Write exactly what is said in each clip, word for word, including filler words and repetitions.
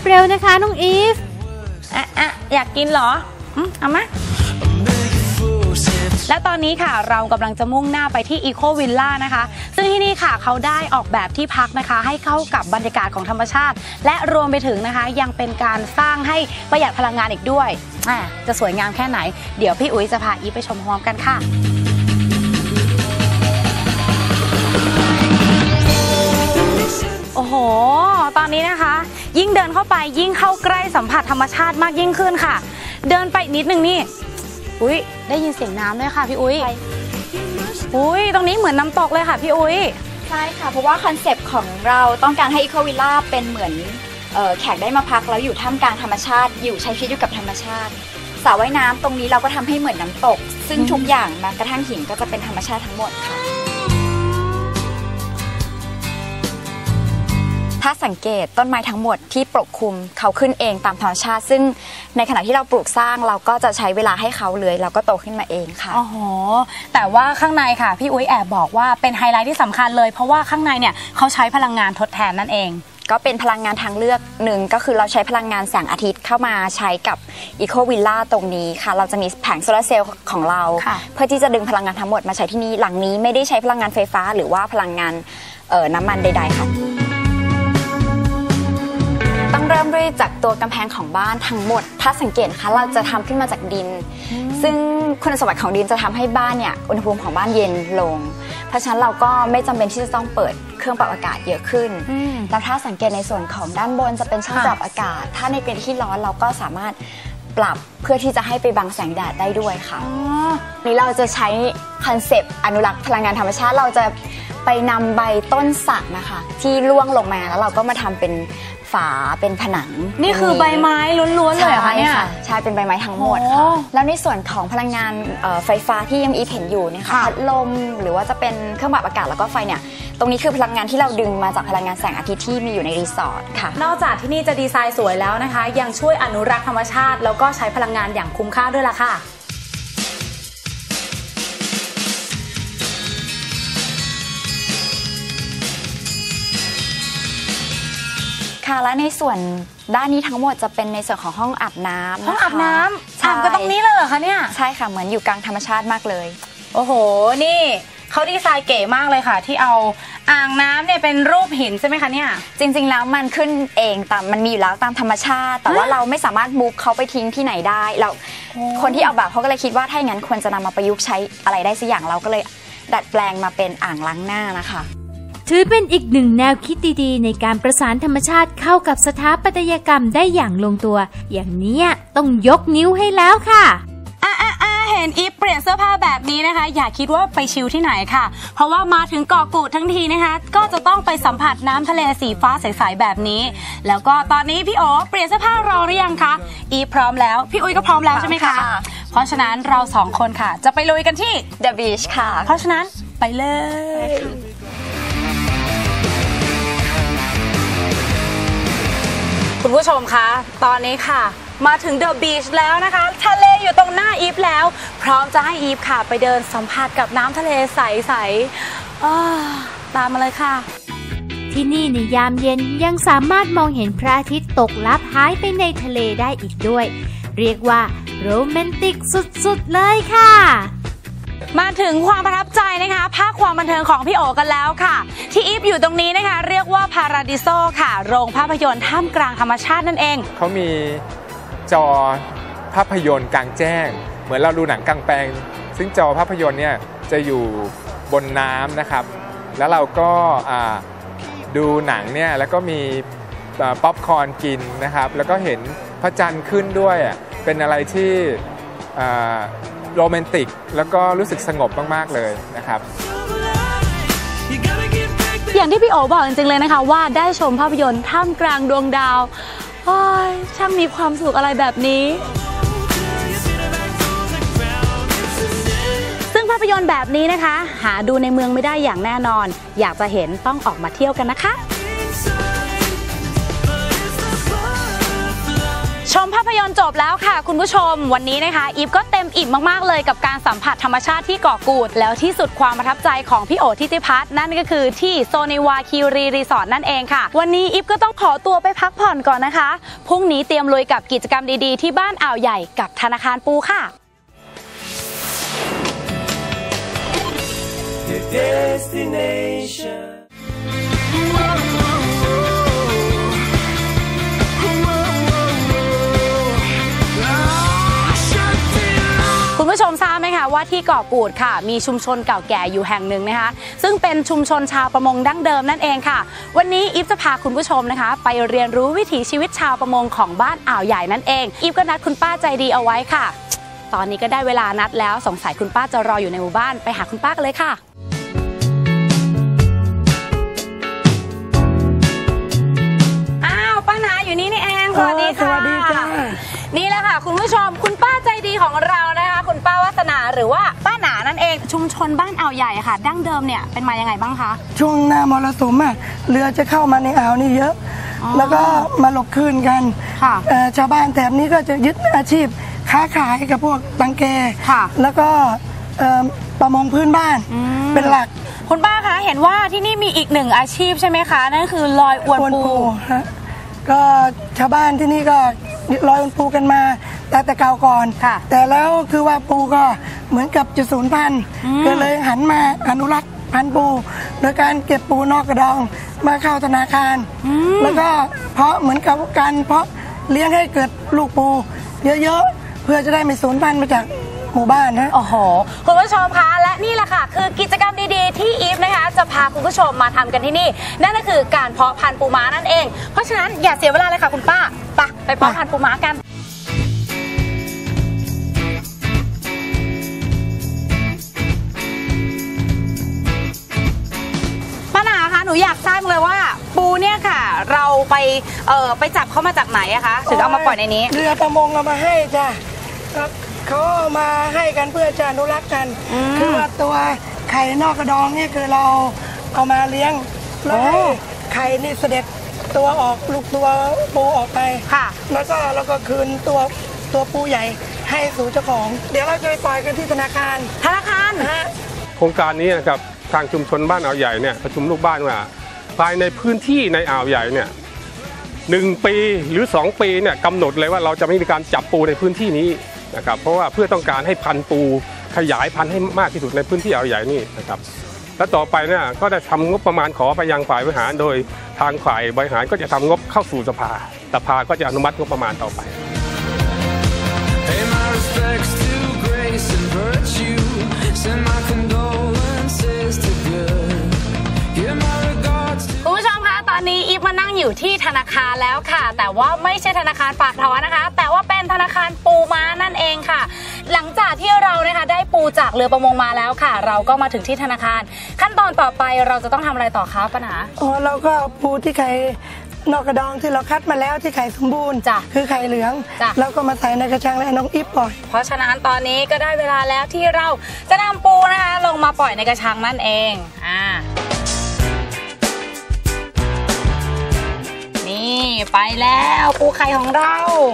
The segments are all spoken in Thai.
เร็วนะคะน้องอีฟอ่ะอ่ะอยากกินเหรอเอามาและตอนนี้ค่ะเรากำลังจะมุ่งหน้าไปที่อีโควิลล่านะคะซึ่งที่นี่ค่ะเขาได้ออกแบบที่พักนะคะให้เข้ากับบรรยากาศของธรรมชาติและรวมไปถึงนะคะยังเป็นการสร้างให้ประหยัดพลังงานอีกด้วยอ่ะจะสวยงามแค่ไหนเดี๋ยวพี่อุ๋ยจะพาอีฟไปชมพร้อมกันค่ะโอ้โหตอนนี้นะคะยิ่งเดินเข้าไปยิ่งเข้าใกล้สัมผัสธรรมชาติมากยิ่งขึ้นค่ะเดินไปนิดนึงนี่อุ้ยได้ยินเสียงน้ำด้วยค่ะพี่อุ้ยอุ้ยตรงนี้เหมือนน้ำตกเลยค่ะพี่อุ้ยใช่ค่ะเพราะว่าคอนเซปต์ของเราต้องการให้อีโควิลล่าเป็นเหมือนแขกได้มาพักแล้วอยู่ท่ามกลางธรรมชาติอยู่ใช้ชีวิตอยู่กับธรรมชาติสระว่ายน้ำตรงนี้เราก็ทำให้เหมือนน้ำตกซึ่งทุกอย่างแม้กระทั่งหินก็จะเป็นธรรมชาติทั้งหมดค่ะถ้าสังเกตต้นไม้ทั้งหมดที่ปกคลุมเขาขึ้นเองตามธรรมชาติซึ่งในขณะที่เราปลูกสร้างเราก็จะใช้เวลาให้เขาเลื้อยเราก็โตขึ้นมาเองค่ะอ๋อแต่ว่าข้างในค่ะพี่อุ้ยแอบบอกว่าเป็นไฮไลท์ที่สำคัญเลยเพราะว่าข้างในเนี่ยเขาใช้พลังงานทดแทนนั่นเองก็เป็นพลังงานทางเลือกหนึ่งก็คือเราใช้พลังงานแสงอาทิตย์เข้ามาใช้กับอีโควิลล่าตรงนี้ค่ะเราจะมีแผงโซลาร์เซลล์ของเราเพื่อที่จะดึงพลังงานทั้งหมดมาใช้ที่นี่หลังนี้ไม่ได้ใช้พลังงานไฟฟ้าหรือว่าพลังงานน้ำมันใดๆค่ะต้องเริ่มด้วยจากตัวกำแพงของบ้านทั้งหมดถ้าสังเกตนะคะเราจะทำขึ้นมาจากดินซึ่งคุณสมบัติของดินจะทำให้บ้านเนี่ยอุณหภูมิของบ้านเย็นลงเพราะฉะนั้นเราก็ไม่จำเป็นที่จะต้องเปิดเครื่องปรับอากาศเยอะขึ้นแล้วถ้าสังเกตในส่วนของด้านบนจะเป็นช่องปรับอากาศถ้าในกรณีที่ร้อนเราก็สามารถปรับเพื่อที่จะให้ไปบังแสงแดดได้ด้วยค่ะนี่เราจะใช้คอนเซปต์อนุรักษ์พลังงานธรรมชาติเราจะไปนำใบต้นสักนะคะที่ร่วงลงมาแล้วเราก็มาทำเป็นฝาเป็นผนังนี่คือใบไม้ล้วนๆเลยค่ะเนี่ยใช่เป็นใบไม้ทั้งหมดค่ะแล้วในส่วนของพลังงานไฟฟ้าที่ยังอีฟเห็นอยู่เนี่ยค่ะพัดลมหรือว่าจะเป็นเครื่องปรับอากาศแล้วก็ไฟเนี่ยตรงนี้คือพลังงานที่เราดึงมาจากพลังงานแสงอาทิตย์ที่มีอยู่ในรีสอร์ทค่ะนอกจากที่นี่จะดีไซน์สวยแล้วนะคะยังช่วยอนุรักษ์ธรรมชาติแล้วก็ใช้พลังงานอย่างคุ้มค่าด้วยล่ะค่ะค่ะและในส่วนด้านนี้ทั้งหมดจะเป็นในส่วนของห้องอาบน้ำห้องอาบน้ำอาบกันตรงนี้เลยเหรอคะเนี่ยใช่ค่ะเหมือนอยู่กลางธรรมชาติมากเลยโอ้โหนี่เขาดีไซน์เก๋มากเลยค่ะที่เอาอ่างน้ำเนี่ยเป็นรูปหินใช่ไหมคะเนี่ยจริงๆแล้วมันขึ้นเองตามมันมีอยู่แล้วตามธรรมชาติแต่ว่าเราไม่สามารถมูฟเขาไปทิ้งที่ไหนได้เราคนที่เอาแบบเขาก็เลยคิดว่าถ้าอย่างนั้นควรจะนำมาประยุกต์ใช้อะไรได้สักอย่างเราก็เลยดัดแปลงมาเป็นอ่างล้างหน้านะคะถือเป็นอีกหนึ่งแนวคิดดีๆในการประสานธรรมชาติเข้ากับสถาปัตยกรรมได้อย่างลงตัวอย่างนี้ต้องยกนิ้วให้แล้วค่ะอ่ะอ่ะอ่ะเห็นอีฟเปลี่ยนเสื้อผ้าแบบนี้นะคะอย่าคิดว่าไปชิลที่ไหนค่ะเพราะว่ามาถึงเกาะกูดทั้งทีนะคะก็จะต้องไปสัมผัสน้ำทะเลสีฟ้าใสๆแบบนี้แล้วก็ตอนนี้พี่โอ๋เปลี่ยนเสื้อผ้ารอหรือยังคะอีฟพร้อมแล้วพี่อุ้ยก็พร้อมแล้วใช่ไหมคะเพราะฉะนั้นเราสองคนค่ะจะไปลุยกันที่ The Beach ค่ะเพราะฉะนั้นไปเลยคุณผู้ชมคะตอนนี้ค่ะมาถึงเดอะบีชแล้วนะคะทะเลอยู่ตรงหน้าอีฟแล้วพร้อมจะให้อีฟค่ะไปเดินสัมผัสกับน้ำทะเลใสๆตามมาเลยค่ะที่นี่ในยามเย็นยังสามารถมองเห็นพระอาทิตย์ตกลับหายไปในทะเลได้อีกด้วยเรียกว่าโรแมนติกสุดๆเลยค่ะมาถึงความประทับใจนะคะภาคความบันเทิงของพี่โอกันแล้วค่ะที่อีฟอยู่ตรงนี้นะคะเรียกว่าพาราดิโซค่ะโรงภาพยนตร์ท่ามกลางธรรมชาตินั่นเองเขามีจอภาพยนตร์กลางแจ้งเหมือนเราดูหนังกลางแปลงซึ่งจอภาพยนตร์เนี่ยจะอยู่บนน้ำนะครับแล้วเราก็ดูหนังเนี่ยแล้วก็มีป๊อปคอร์นกินนะครับแล้วก็เห็นพระจันทร์ขึ้นด้วยเป็นอะไรที่โรแมนติกแล้วก็รู้สึกสงบมากๆเลยนะครับอย่างที่พี่โอบอกจริงๆเลยนะคะว่าได้ชมภาพยนตร์ท่ามกลางดวงดาวโอ้ยช่างมีความสุขอะไรแบบนี้ซึ่งภาพยนตร์แบบนี้นะคะหาดูในเมืองไม่ได้อย่างแน่นอนอยากจะเห็นต้องออกมาเที่ยวกันนะคะชมภาพยนตร์นจบแล้วค่ะคุณผู้ชมวันนี้นะคะอีฟก็เต็มอิ่มมากๆเลยกับการสัมผัสธรรมชาติที่เกาะกูดแล้วที่สุดความประทับใจของพี่โอทิติพัฒน์นั่นก็คือที่โซนิวาคิรีรีสอร์ทนั่นเองค่ะวันนี้อีฟก็ต้องขอตัวไปพักผ่อนก่อนนะคะพรุ่งนี้เตรียมลุยกับกิจกรรมดีๆที่บ้านอ่าวใหญ่กับธนาคารปูค่ะ Destination คุณผู้ชมทราบไหมคะว่าที่เกาะกูดค่ะมีชุมชนเก่าแก่อยู่แห่งหนึ่งนะคะซึ่งเป็นชุมชนชาวประมงดั้งเดิมนั่นเองค่ะวันนี้อีฟจะพาคุณผู้ชมนะคะไปเรียนรู้วิถีชีวิตชาวประมงของบ้านอ่าวใหญ่นั่นเองอีฟก็นัดคุณป้าใจดีเอาไว้ค่ะตอนนี้ก็ได้เวลานัดแล้วสงสัยคุณป้าจะรออยู่ในหมู่บ้านไปหาคุณป้ากันเลยค่ะอ้าวป้าหนาอยู่นี่นี่เองสวัสดีค่ะสวัสดีจ้านี่แหละค่ะคุณผู้ชมคุณป้าใจดีของเรานะคะคุณป้าวัฒนาหรือว่าป้าหนานั่นเองชุมชนบ้านอ่าวใหญ่ค่ะดั้งเดิมเนี่ยเป็นมายังไงบ้างคะช่วงหน้ามรสุมอ่ะเรือจะเข้ามาในอ่าวนี่เยอะแล้วก็มาหลบคลื่นกันชาวบ้านแถบนี้ก็จะยึดอาชีพค้าขายกับพวกตังเกแล้วก็ประมงพื้นบ้านเป็นหลักคุณป้าคะเห็นว่าที่นี่มีอีกหนึ่งอาชีพใช่ไหมคะนั่นคือลอยอวนปูก็ชาวบ้านที่นี่ก็ลอยอวนปูกันมาแต่แต่เก่าก่อนแต่แล้วคือว่าปูก็เหมือนกับจะสูญพันธุ์ก็เลยหันมาอนุรักษ์พันธุ์ปูโดยการเก็บปูนอกกระดองมาเข้าธนาคารแล้วก็เพาะเหมือนกับการเพาะเลี้ยงให้เกิดลูกปูเยอะๆเพื่อจะได้ไม่สูญพันธุ์มาจากหมู่บ้านนะโอ้โหคุณผู้ชมคะและนี่แหละค่ะคือกิจกรรมดีๆที่อีฟนะคะจะพาคุณผู้ชมมาทำกันที่นี่นั่นก็คือการเพาะพันธุ์ปูม้านั่นเองเพราะฉะนั้นอย่าเสียเวลาเลยค่ะคุณป้าไปไปเพาะพันธุ์ปูม้ากันป้าหนาคะหนูอยากทราบเลยว่าปูเนี่ยค่ะเราไปเอ่อไปจับเขามาจากไหนอะคะถึงเอามาปล่อยในนี้เรือประมงเอามาให้จ้ะเขาเอามาให้กันเพื่อจะอนุรักษ์กันคือว่าตัวไข่นอกกระดองนี่คือเราเอามาเลี้ยงแล้วให้ไข่นี่เสด็จตัวออกลูกตัวปูออกไปแล้วก็เราก็คืนตัวตัวปูใหญ่ให้สู่เจ้าของเดี๋ยวเราจะไปปล่อยกันที่ธนาคารธนาคารโครงการนี้นะครับทางชุมชนบ้านอ่าวใหญ่เนี่ยประชุมลูกบ้านว่าภายในพื้นที่ในอ่าวใหญ่เนี่ยหนึ่งปีหรือสองปีเนี่ยกำหนดเลยว่าเราจะไม่มีการจับปูในพื้นที่นี้นะครับเพราะว่าเพื่อต้องการให้พันธุ์ปูขยายพันธุ์ให้มากที่สุดในพื้นที่อ่าวใหญ่นี่นะครับและต่อไปเนี่ยก็ได้ทำงบประมาณขอไปยังฝ่ายบริหารโดยทางฝ่ายบริหารก็จะทำงบเข้าสู่สภาสภาก็จะอนุมัติงบประมาณต่อไปคุณผู้ชมคะตอนนี้อีฟมานั่งอยู่ที่ธนาคารแล้วค่ะแต่ว่าไม่ใช่ธนาคารฝากถอนนะคะแต่ว่าเป็นธนาคารปูม้านั่นเองค่ะหลังจากที่เรานะคะได้ปูจากเรือประมงมาแล้วค่ะเราก็มาถึงที่ธนาคารขั้นตอนต่อไปเราจะต้องทำอะไรต่อคะป้าหนาอ๋อเราก็ปูที่ไข่นอกกระดองที่เราคัดมาแล้วที่ไข่สมบูรณ์คือไข่เหลืองแล้วก็มาใส่ในกระชังและน้องอีฟปล่อยเพราะฉะนั้นตอนนี้ก็ได้เวลาแล้วที่เราจะนำปูนะคะลงมาปล่อยในกระชังนั่นเองอ่านี่ไปแล้วปูไข่ของเรา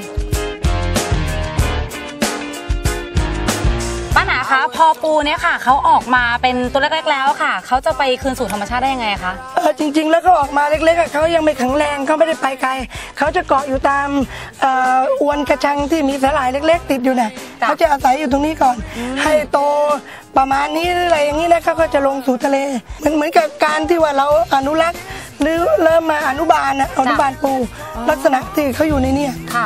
ป้าหนาคะพอปูเนี่ยค่ะเขาออกมาเป็นตัวเล็กๆแล้วค่ะเขาจะไปคืนสู่ธรรมชาติได้ยังไงคะเออจริงๆแล้วเขาออกมาเล็กๆเขายังไม่แข็งแรงเขาไม่ได้ไปไกลเขาจะเกาะอยู่ตามอวนกระชังที่มีสาหร่ายเล็กๆติดอยู่เนี่ยเขาจะอาศัยอยู่ตรงนี้ก่อนให้โตประมาณนี้หรืออะไรอย่างนี้นะเขาก็จะลงสู่ทะเลเหมือนเหมือนกับการที่ว่าเราอนุรักษ์หรือเริ่มมาอนุบาลนะอนุบาลปูลักษณะที่เขาอยู่ในนี้ค่ะ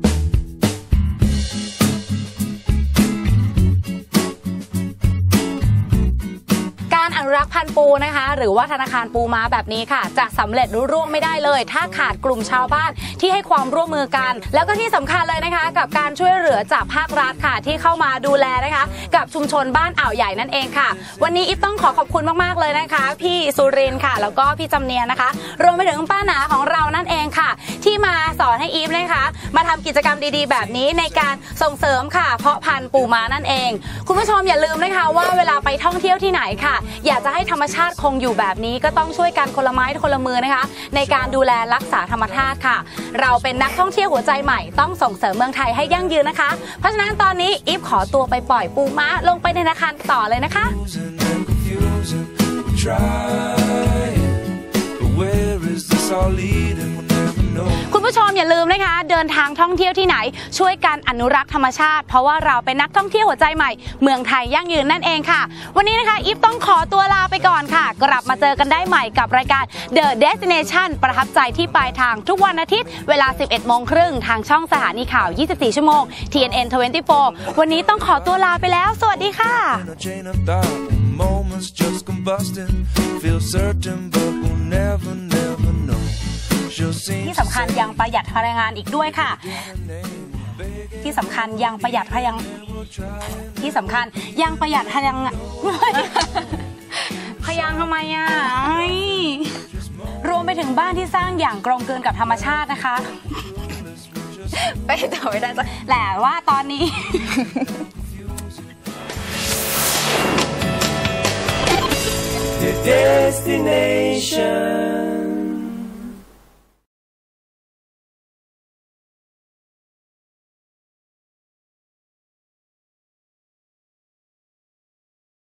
การอนุรักษ์พันธุ์ปูนะคะหรือว่าธนาคารปูม้าแบบนี้ค่ะจะสำเร็จรุ่ร่วงไม่ได้เลยถ้าขาดกลุ่มชาวบ้านที่ให้ความร่วมมือกันแล้วก็ที่สำคัญเลยนะคะกับการช่วยเหลือจากภาครัฐค่ะที่เข้ามาดูแลนะคะกับชุมชนบ้านอ่าวใหญ่นั่นเองค่ะวันนี้อีฟต้องขอขอบคุณมากๆเลยนะคะพี่สุรินทร์ค่ะแล้วก็พี่จำเนียนนะคะรวมไปถึงป้าหนาของเรานั่นเองค่ะที่มาสอนให้อีฟนะคะมาทำกิจกรรมดีๆแบบนี้ในการส่งเสริมค่ะเพาะพันธุ์ปูม้านั่นเองคุณผู้ชมอย่าลืมนะคะว่าเวลาไปท่องเที่ยวที่ไหนค่ะอย่าจะให้ธรรมชาติคงอยู่แบบนี้ก็ต้องช่วยกันคนละไม้คนละมือนะคะในการดูแลรักษาธรรมชาติค่ะเราเป็นนักท่องเที่ยวหัวใจใหม่ต้องส่งเสริมเมืองไทยให้ยั่งยืนนะคะเพราะฉะนั้นตอนนี้อีฟขอตัวไปปล่อยปูม้าลงไปในธนาคารต่อเลยนะคะคุณผู้ชมอย่าลืมนะคะเดินทางท่องเที่ยวที่ไหนช่วยกันอนุรักษ์ธรรมชาติเพราะว่าเราเป็นนักท่องเที่ยวหัวใจใหม่เมืองไทยยั่งยืนนั่นเองค่ะวันนี้นะคะอีฟต้องขอตัวลาไปก่อนค่ะกลับมาเจอกันได้ใหม่กับรายการ The Destination ประทับใจที่ปลายทางทุกวันอาทิตย์เวลา สิบเอ็ดโมงครึ่งทางช่องสถานีข่าว ยี่สิบสี่ ชั่วโมง ที เอ็น เอ็น ยี่สิบสี่ วันนี้ต้องขอตัวลาไปแล้วสวัสดีค่ะ ที่สำคัญยังประหยัดพลังงานอีกด้วยค่ะที่สำคัญยังประหยัดพลังที่สำคัญยังประหยัดพลังพยังทำไมอ่ะรวมไปถึงบ้านที่สร้างอย่างกลมกลืนกับธรรมชาตินะคะไปต่อไม่ได้จ้ะแต่ว่าตอนนี้ The destination